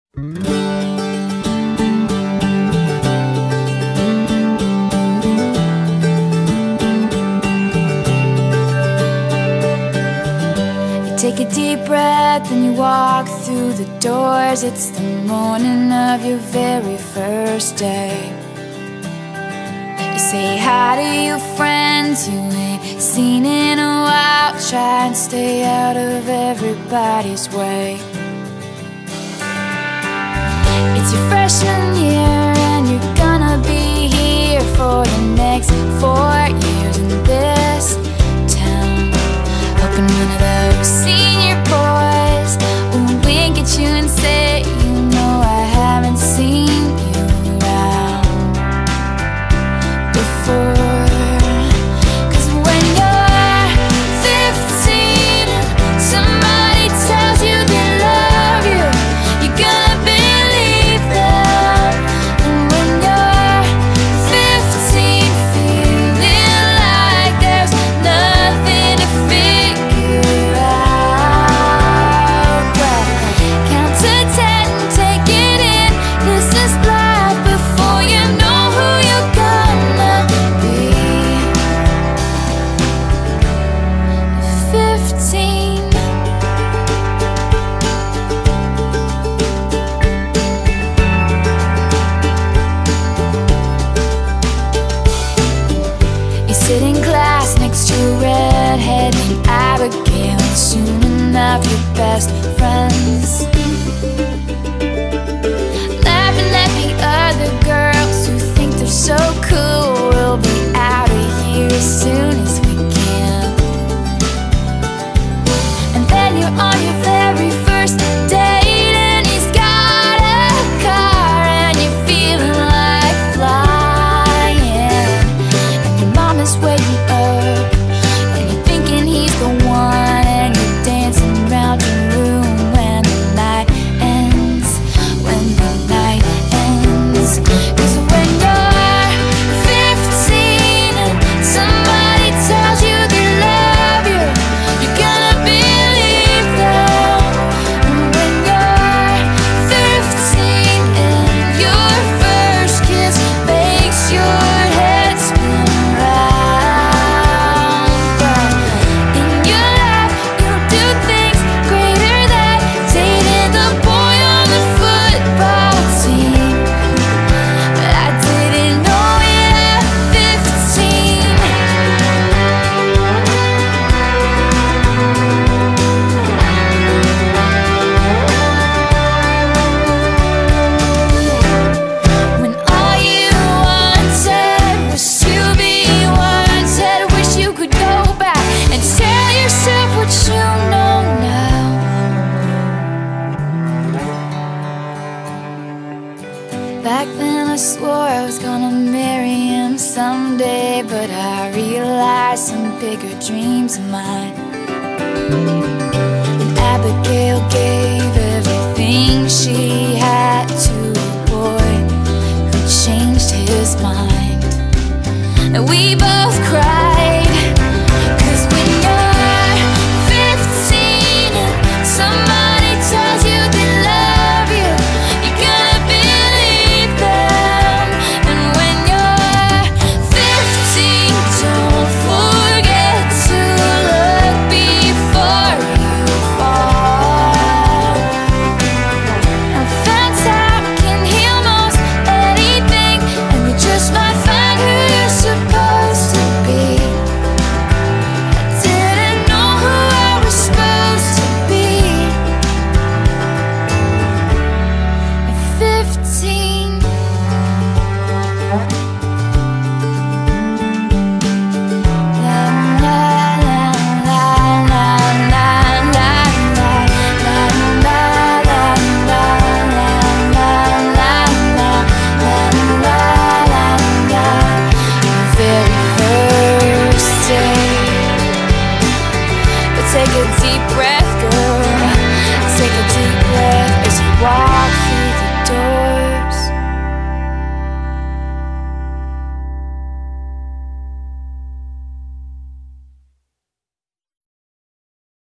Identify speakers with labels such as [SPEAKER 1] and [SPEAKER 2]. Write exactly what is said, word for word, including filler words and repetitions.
[SPEAKER 1] Take a deep breath and you walk through the doors. It's the morning of your very first day. You say hi to your friends you ain't seen in a while. Try and stay out of everybody's way. It's your freshman year and you're gonna be here for the next four years in this town. Hoping one of those senior boys will wink at you and say, you know I haven't seen you around before. Cause when you're fifteen, somebody tells you they love you, you're gonna believe them. And when you're fifteen, feeling like there's nothing to figure out, well, count to ten, take it in. This is life before you know who you're gonna be. Fifteen. You sit in class next to a redhead named Abigail, and soon enough your best friends. Laughing at the other girls who think they're so cool. We'll be out of here as soon as we can. And then you're on your very first date and he's got a car and you're feeling like flying. And your mom is waiting up and you're thinking he's the one, and you're dancing around your room when the night ends, when the night ends. Cause when you're fifteen, somebody tells you they love you, you're gonna believe them. And when you're fifteen and your first kiss makes your head spin round, but in your life you'll do things greater than dating the boy on the football team. But I didn't know it at fifteen. When all you wanted was to be wanted, wish you could go back and tell yourself what you know now. Back then I swore I was gonna marry him someday, but I realized some bigger dreams of mine. And Abigail gave